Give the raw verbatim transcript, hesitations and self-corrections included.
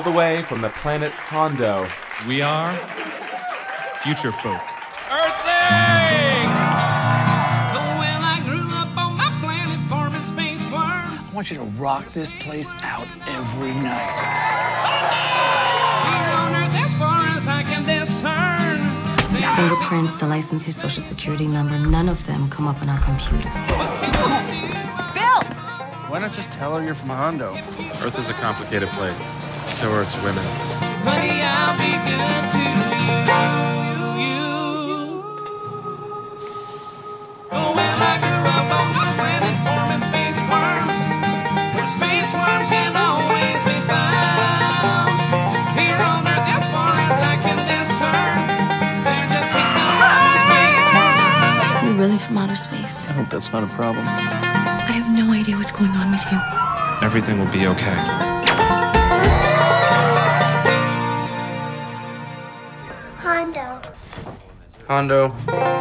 the way from the planet Hondo. We are Future Folk. Earthling! Well, I grew up on my planet farming space worms. I want you to rock this place out every night. Here on Earth, as far as I can discern. His fingerprints, the license, his social security number, none of them come up on our computer. Bill! Why not just tell her you're from Hondo? Earth is a complicated place. So are its women. Honey, I'll be good to you, you. Oh, well, I grew up on my planet forming space worms, where space worms can always be found. Here on Earth, as far as I can discern, they're just space worms. Are you really from outer space? I hope that's not a problem. I have no idea what's going on with you. Everything will be okay. Hondo. Hondo.